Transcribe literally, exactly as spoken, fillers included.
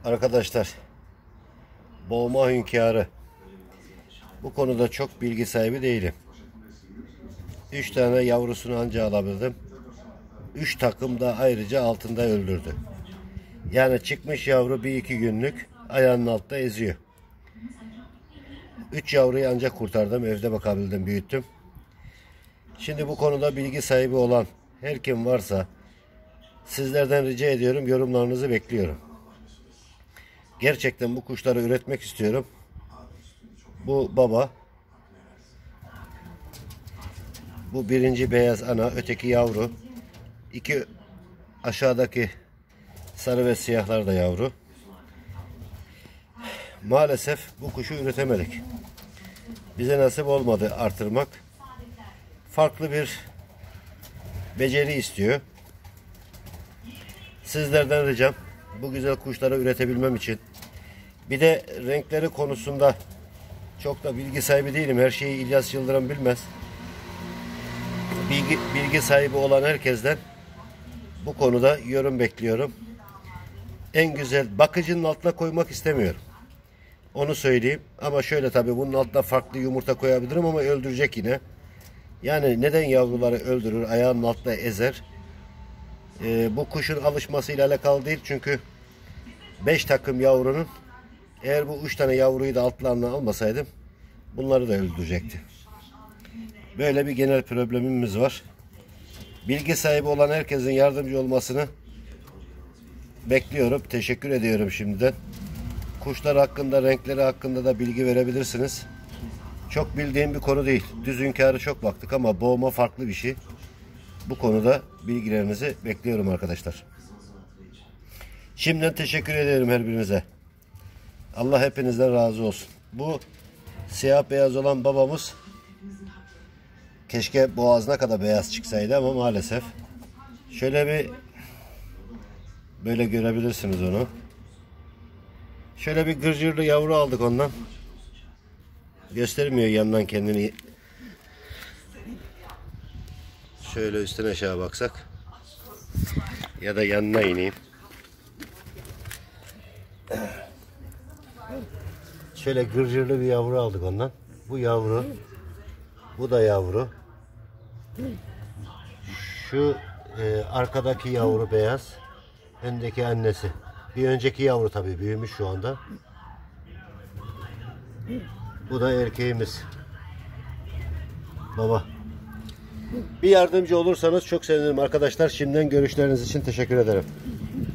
Arkadaşlar, boğma hünkârı. Bu konuda çok bilgi sahibi değilim. Üç tane yavrusunu anca alabildim. Üç takım da ayrıca altında öldürdü. Yani çıkmış yavru bir iki günlük ayağının altta eziyor. Üç yavruyu ancak kurtardım. Evde bakabildim, büyüttüm. Şimdi bu konuda bilgi sahibi olan her kim varsa sizlerden rica ediyorum, yorumlarınızı bekliyorum. Gerçekten bu kuşları üretmek istiyorum. Bu baba. Bu birinci beyaz ana, öteki yavru. İki aşağıdaki sarı ve siyahlar da yavru. Maalesef bu kuşu üretemedik. Bize nasip olmadı artırmak. Farklı bir beceri istiyor. Sizlerden ricam, bu güzel kuşları üretebilmem için. Bir de renkleri konusunda çok da bilgi sahibi değilim. Her şeyi İlyas Yıldırım bilmez. Bilgi, bilgi sahibi olan herkesten bu konuda yorum bekliyorum. En güzel, bakıcının altına koymak istemiyorum. Onu söyleyeyim. Ama şöyle, tabii bunun altına farklı yumurta koyabilirim ama öldürecek yine. Yani neden yavruları öldürür, ayağının altında ezer? Ee, bu kuşun alışmasıyla alakalı değil. Çünkü beş takım yavrunun, eğer bu üç tane yavruyu da altlarına almasaydım bunları da öldürecekti. Böyle bir genel problemimiz var. Bilgi sahibi olan herkesin yardımcı olmasını bekliyorum. Teşekkür ediyorum şimdiden. Kuşlar hakkında, renkleri hakkında da bilgi verebilirsiniz. Çok bildiğim bir konu değil. Düz hünkârı çok baktık ama boğma farklı bir şey. Bu konuda bilgilerinizi bekliyorum arkadaşlar. Şimdiden teşekkür ederim her birinize. Allah hepinizden razı olsun. Bu siyah beyaz olan babamız, keşke boğazına kadar beyaz çıksaydı ama maalesef. Şöyle bir böyle görebilirsiniz onu. Şöyle bir gırcırlı yavru aldık ondan. Göstermiyor yandan kendini. Şöyle üstten aşağı baksak ya da yanına ineyim. Şöyle gırcırlı bir yavru aldık ondan. Bu yavru, bu da yavru. Şu e, arkadaki yavru beyaz, öndeki annesi. Bir önceki yavru tabii büyümüş şu anda. Bu da erkeğimiz. Baba. Bir yardımcı olursanız çok sevinirim arkadaşlar. Şimdiden görüşleriniz için teşekkür ederim.